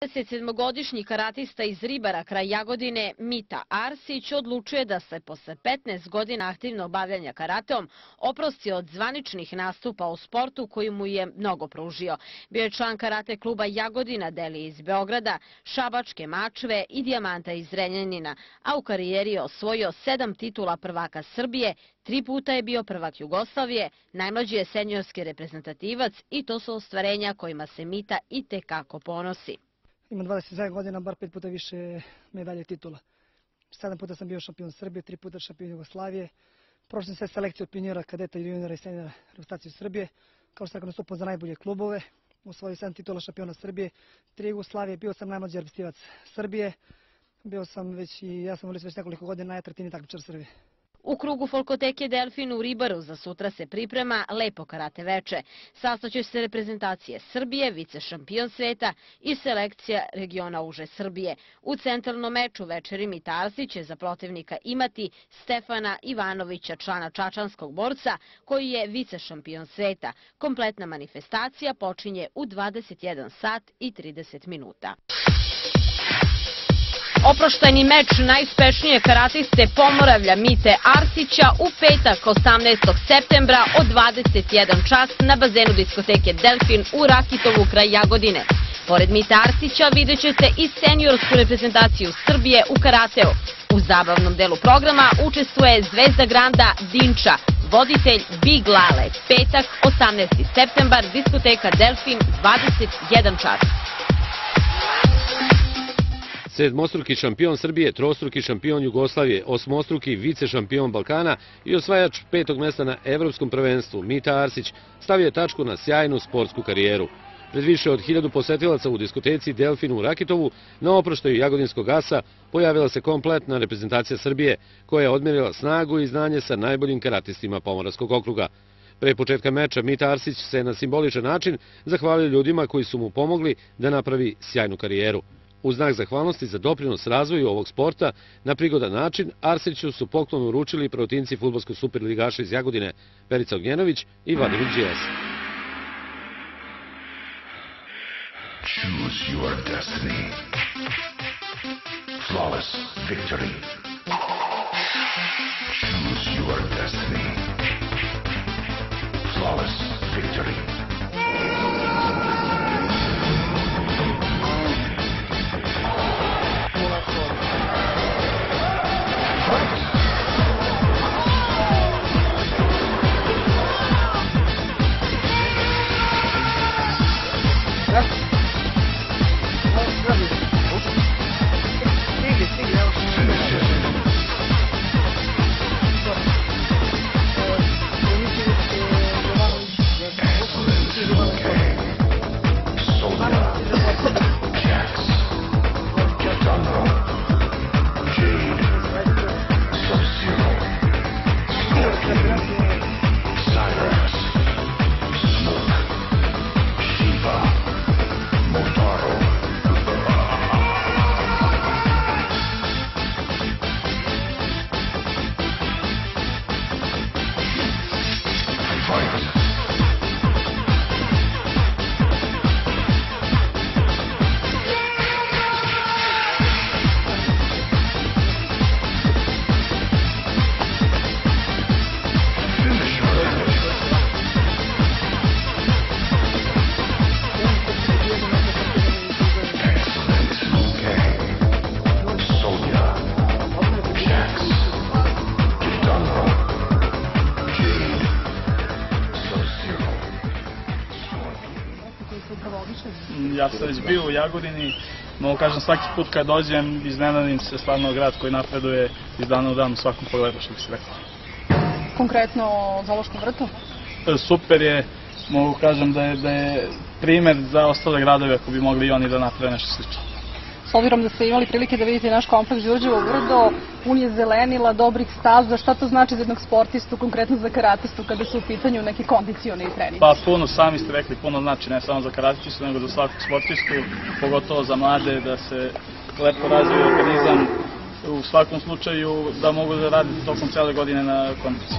27-godišnji karatista iz Ribara kraj Jagodine Mita Arsić odlučuje da se posle 15 godina aktivnog bavljanja karateom oprosti od zvaničnih nastupa u sportu koji mu je mnogo pružio. Bio je član karate kluba Jagodina, Delije iz Beograda, Šabačke Mačve i Dijamanta iz Zrenjanina, a u karijeri je osvojio 7 titula prvaka Srbije, 3 puta je bio prvak Jugoslavije, najmlađi je seniorski reprezentativac i to su ostvarenja kojima se Mita itekako ponosi. Imam 27 godina, bar 5 puta više medalje titula. 7 puta sam bio šampion Srbije, 3 puta šampion Jugoslavije. Prošao sam sve selekcije od juniora, kadeta, juniora i seniora reprezentaciju Srbije. Kao što sam nastupao za najbolje klubove, osvojio 7 titula šampiona Srbije, 3 Jugoslavije, bio sam najmlađi reprezentativac Srbije. Ja sam već nekoliko godina najatraktivniji takmičar Srbije. U krugu Folkoteke Delfin u Ribaru za sutra se priprema lepo karate veče. Sastaće se reprezentacije Srbije, vice šampion sveta i selekcija regiona uže Srbije. U centralnom meču večeri Mita Arsić će za protivnika imati Stefana Ivanovića, člana čačanskog borca, koji je vice šampion sveta. Kompletna manifestacija počinje u 21 sat i 30 minuta. Oproštajni meč najuspešnije karatiste Pomoravlja Mite Arsića u petak 18. septembra od 21 čas na bazenu diskoteke Delfin u Rakitovu kraj Jagodine. Pored Mite Arsića vidjet ćete i seniorsku reprezentaciju Srbije u karateu. U zabavnom delu programa učestvuje zvezda Granda Dinča, voditelj Big Lale. Petak 18. septembar, diskoteka Delfin, 21 čas. Sedmostruki šampion Srbije, trostruki šampion Jugoslavije, osmostruki vice šampion Balkana i osvajač 5. mesta na Evropskom prvenstvu Mita Arsić stavio je tačku na sjajnu sportsku karijeru. Pred više od 1000 posetilaca u diskoteci Delfin u Rakitovu na oproštaju Jagodinskog asa pojavila se kompletna reprezentacija Srbije koja je odmjerila snagu i znanje sa najboljim karatistima Pomoravskog okruga. Pre početka meča Mita Arsić se na simboličan način zahvalio ljudima koji su mu pomogli da napravi sjajnu karijeru. U znak zahvalnosti za doprinos razvoju ovog sporta, na prigodan način Arsiću su poklon uručili protivnici fudbalskog superligaša iz Jagodine Perica Ognjenović i Vladimir Đilas. Choose your destiny. Flawless victory. Choose your destiny. Flawless victory. Ja sam već bio u Jagodini, mogu kažem svaki put kad dođem iznenadim se, stvarno grad koji napreduje iz dana u dan u svakom pogledu, što bi se rekao. Konkretno o Zoološkom vrtu? Super je, mogu kažem da je primer za ostale gradove ako bi mogli i oni da naprave nešto slično. S obzirom da ste imali prilike da vidite naš kompleks Đurđevo brdo, pun je zelenila, dobrih staza, šta to znači za jednog sportistu, konkretno za karatistu kada su u pitanju neki kondicioni treningi? Pa puno, sami ste rekli, puno znači ne samo za karatistu, nego za svakog sportistu, pogotovo za mlade, da se lepo razvije organizam, u svakom slučaju da mogu da raditi tokom cele godine na kondiciji.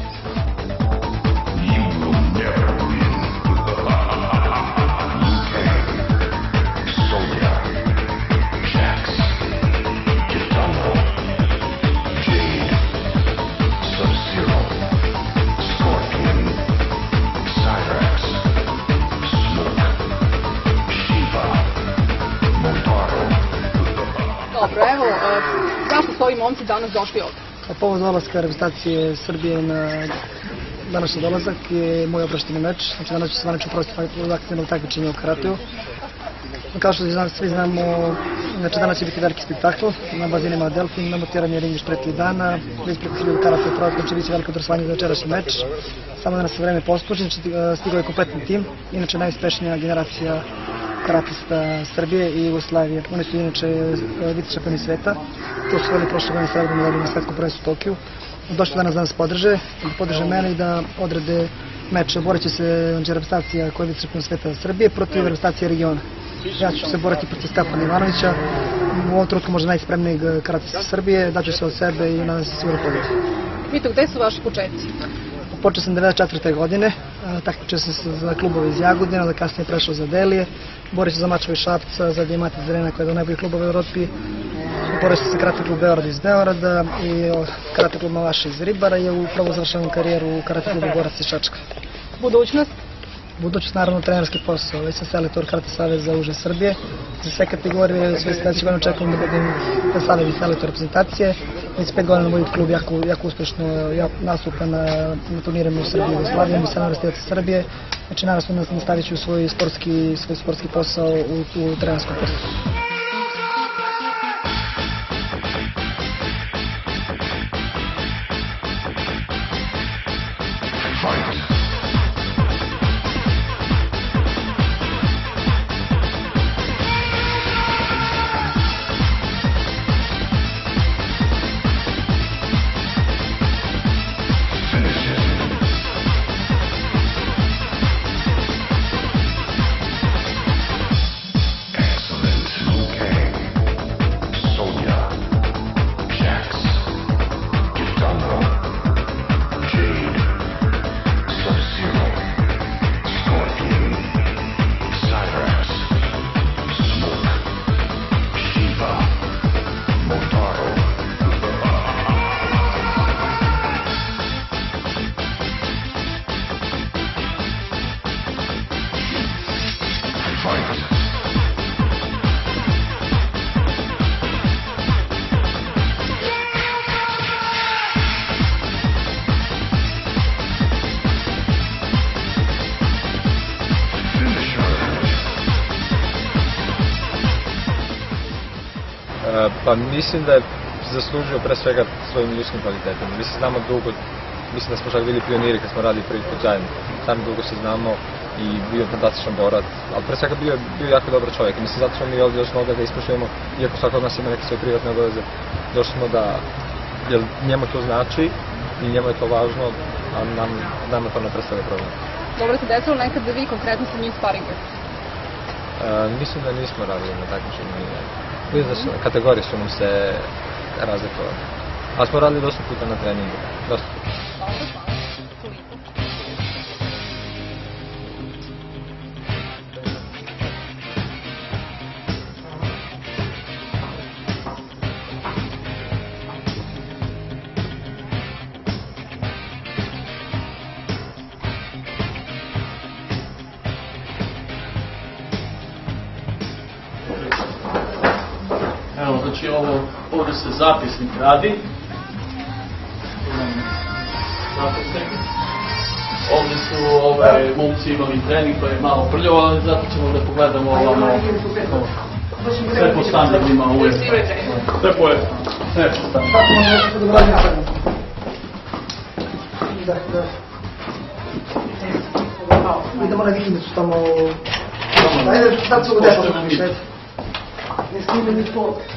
Dobro, evo, kako su ovi momci danas došli ovde? A povod dolaska reprezentacije Srbije na današnji dolazak je moj oprošteni meč. Znači danas ću se zvanično oprostiti aktivnog takmičenja u karateu. Kao što svi znamo, znači danas će biti veliki spektakl. Na bazinima Delfin, na montiranje ring još pre 3 dana. Već preko 1000 karate u projektu će biti veliko interesovanje za večerašnji meč. Samo da nas vreme posluži, stigao je kompletni tim. Inače najuspešnija generacija karatista Srbije i Jugoslavije. Oni su inače vice šampioni sveta. To su oni prošle godine srebrnu medalju na svetskom prvenstvu u Tokiju. Došli danas da nas podrže mene i da odrade meč. Borit će se reprezentacija koja je vice šampion sveta Srbije protiv reprezentacije regiona. Ja ću se boriti protiv Stefana Ivanovića, u ovom trenutku možda najspremnijeg karatista Srbije, daću se od sebe i nadam se sigurno pobedi. Mito, gde su vaši početci? Počeo sam 1994. godine, takmičio sam se za klubove iz Jagodine, onda kasnije prešao za Delije, borio se za Mačeva i Šapca, za Dijamant iz Zrena koja je do najboljih klubova u Evropi, borio sam se karate klub Beograd iz Beograda i karate klub Malaša iz Ribara i upravo završavam karijeru u karate klubu Gorac iz Čačka. Budućnost? Budućnost, naravno, trenerski posao. Već sam selektor Karate saveza uže Srbije. Za sve kategorije, sve sledeće godine očekujem da budem savez i selektor reprezentacije. Već 5 godina moj klub jako uspešno nastupa na turnirima u Srbiji i Jugoslaviji, mi se Univerziteta Srbije. Znači, naravno, nastavit ću svoj sportski posao u trenerskom poslu. Pa mislim da je zaslužio pre svega svojim ljudskim kvalitetima. Mi se znamo dugo, mislim da smo čak bili pioniri kad smo radili prvi put zajedno. Sam dugo se znamo i bio fantastičan borac, ali pre svega bio jako dobar čovjek. Mislim, zato smo mi ovdje došli mogli da ispoštujemo, iako svako od nas ima neke svoje privatne obaveze, došli smo da, jer njemu to znači i njemu je to važno, a nama to ne predstavlja problem. Dobro se desilo nekad da vi konkretno sa njim sparingujete? Mislim da nismo radili na takmičenju. Kategorije su nam se razlikovali. Ali smo radili dosta puta na treningu. Dosta puta. Evo, znači ovdje se zapisnik radi. Zapisnik. Ovdje su momci imali trening koji je malo prljavo, ali zato ćemo da pogledamo ovamo sve po standardima uvijek. Sve po standardima. Idemo na vikendicu tamo. Ajde, sad se u depo. Ne snime ni to.